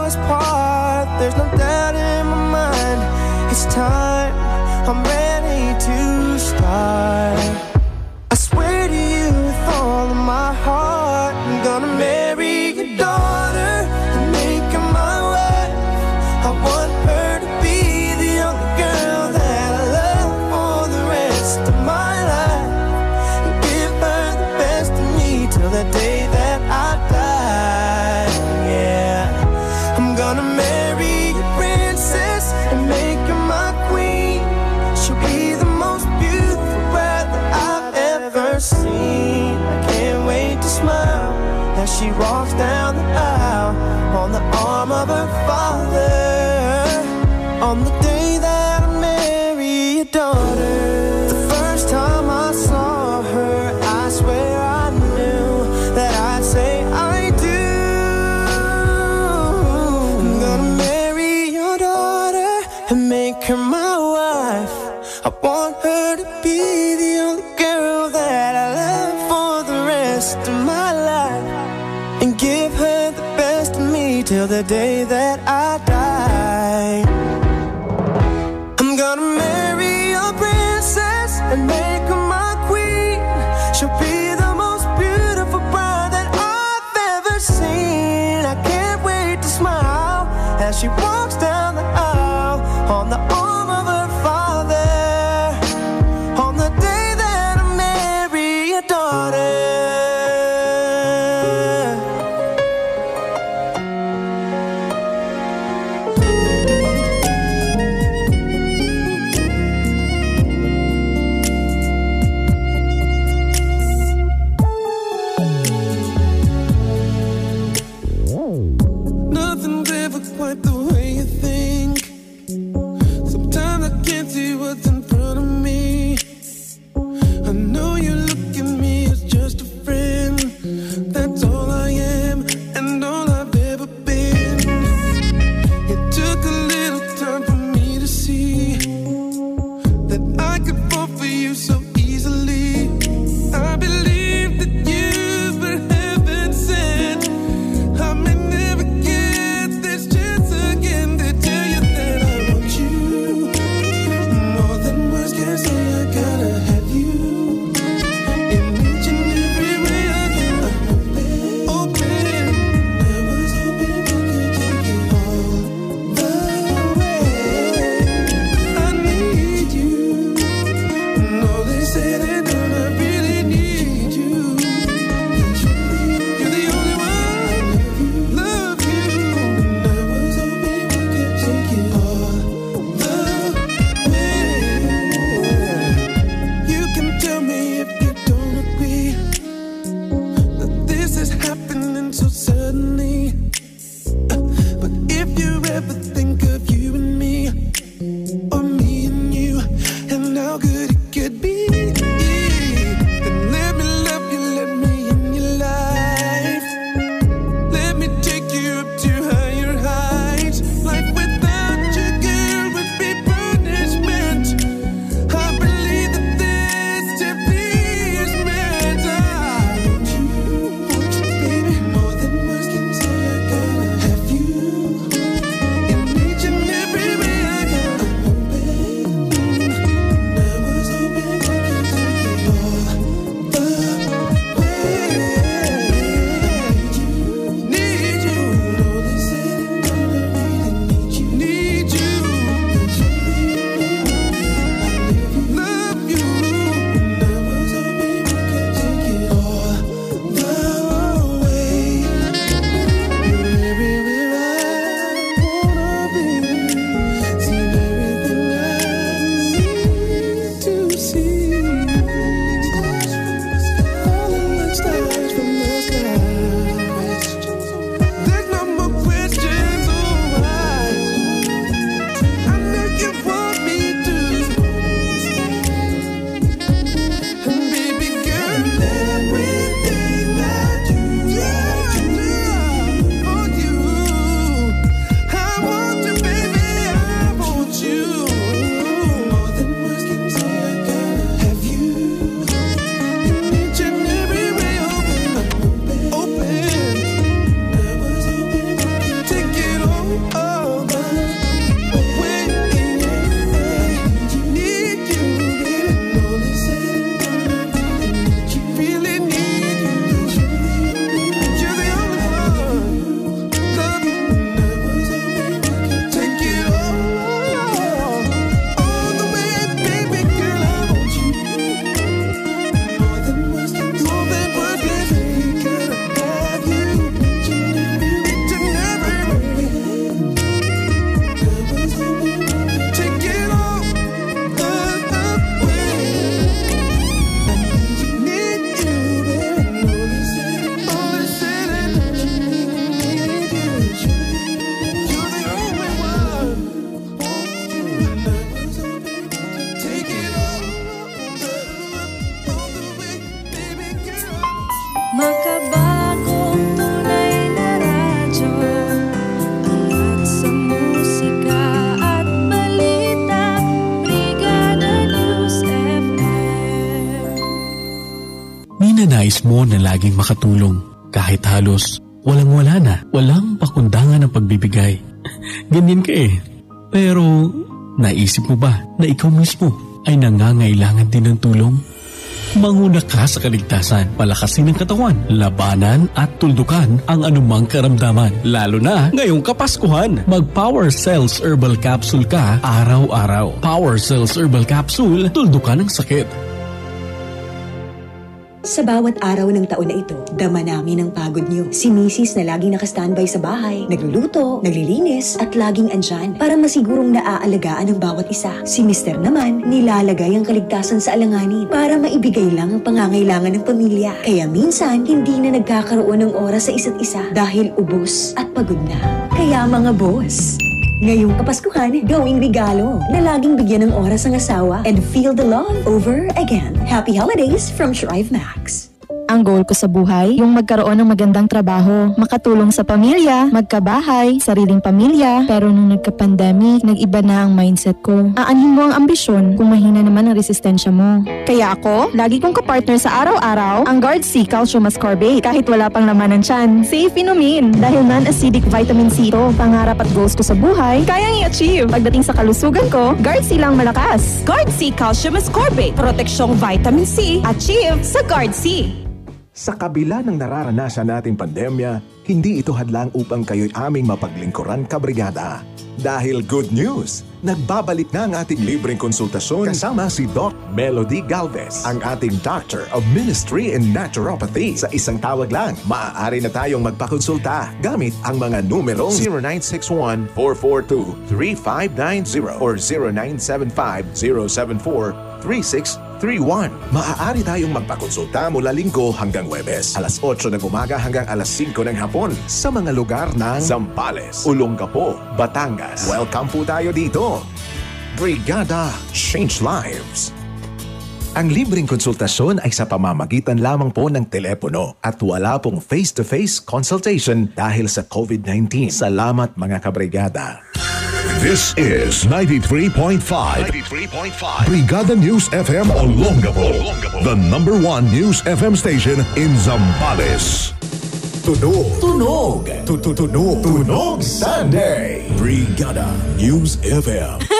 us part. There's no doubt in my mind. It's time, I'm ready to start. I swear to you with all of my heart, I'm gonna marry your daughter and make her my wife. I want her to be the only girl that I love for the rest of my life, and give her the best of me till the day that I die. Yeah, I'm gonna marry a princess and make her my queen. She'll be the most beautiful bride that I've ever seen. I can't wait to smile as she walks down the aisle on the arm of her father, on the day that I marry your daughter. The first time I saw her, I swear I knew that I'd say I do. I'm gonna marry your daughter and make her my wife. I want her to be the only girl that I love for the rest of my life, and give her the best of me till the day that I die. I'm gonna marry a princess and make her my queen. She'll be the most beautiful bride that I've ever seen. I can't wait to smile as she walks down the aisle on the arm of her father, on the day that I marry your daughter. Nothing's ever quite the way you think. Sometimes I can't see what's in front of me. I know you look at me as just a friend. That's all I am and all I've ever been. It took a little time for me to see that I could fall for you so easily. I believe that you were heaven sent. I may never get this chance again to tell you that I want you more than words can say. I gotta have you in each and every way I can. I'm open. I was hoping we could take it all the way. I need you. No, they say they don't. I really need you. You're the only one. Love you. And I was hoping we could take it all the way. You can tell me if you don't agree that this is happening so suddenly. But if you ever think of you and me, or me and you, and how good it could be, then let me love you, let me in your life. Let me take you up to higher heights. Life without you, girl, would be punishment. I believe that this to be is meant. I want you, baby, more than words can say. I gotta have you in mo na laging makatulong. Kahit halos walang-wala na, walang pakundangan ng pagbibigay. Ganyan ka eh. Pero naisip mo ba na ikaw mismo ay nangangailangan din ng tulong? Manguna ka sa kaligtasan, palakasin ang katawan, labanan at tuldukan ang anumang karamdaman. Lalo na ngayong Kapaskuhan, mag-Power Cells Herbal Capsule ka araw-araw. Power Cells Herbal Capsule, tuldukan ang sakit. Sa bawat araw ng taon na ito, dama namin ang pagod niyo. Si Mrs. na laging nakastandby sa bahay, nagluluto, naglilinis, at laging andyan para masigurong naaalagaan ang bawat isa. Si Mr. naman, nilalagay ang kaligtasan sa alanganin para maibigay lang ang pangangailangan ng pamilya. Kaya minsan, hindi na nagkakaroon ng oras sa isa't isa dahil ubos at pagod na. Kaya mga boss, ngayong Kapaskuhan, gawing regalo na laging bigyan ng oras ang asawa and feel the love over again. Happy holidays from Shrive Max. Ang goal ko sa buhay, yung magkaroon ng magandang trabaho, makatulong sa pamilya, magkabahay, sariling pamilya. Pero nung nagka-pandemic, nag-iba na ang mindset ko. Aanhin mo ang ambisyon kung mahina naman ang resistensya mo. Kaya ako, lagi kong kapartner sa araw-araw, ang Guard C Calcium Ascorbate. Kahit wala pang laman ng tiyan, safe inumin. Dahil non-acidic vitamin C ito, pangarap at goals ko sa buhay, kayang i-achieve. Pagdating sa kalusugan ko, Guard C lang malakas. Guard C Calcium Ascorbate. Proteksyong vitamin C. Achieve sa Guard C. Sa kabila ng nararanasan nating pandemya, hindi ito hadlang upang kayo'y aming mapaglingkuran kabrigada. Dahil good news! Nagbabalik na ang ating libreng konsultasyon kasama si Doc Melody Galvez, ang ating Doctor of Ministry in Naturopathy. Sa isang tawag lang, maaari na tayong magpakonsulta gamit ang mga numerong 0961-442-3590 or 0975-074-3631. Maaari tayong magpakonsulta mula Linggo hanggang Huwebes, alas 8 ng umaga hanggang alas 5 ng hapon sa mga lugar ng Zambales, Olongapo, Batangas. Welcome po tayo dito. Brigada Change Lives. Ang libreng konsultasyon ay sa pamamagitan lamang po ng telepono at wala pong face-to-face consultation dahil sa COVID-19. Salamat mga kabrigada. This is 93.5 Brigada News FM Olongapo, the #1 News FM station in Zambales. Tunog Sunday. Brigada News FM.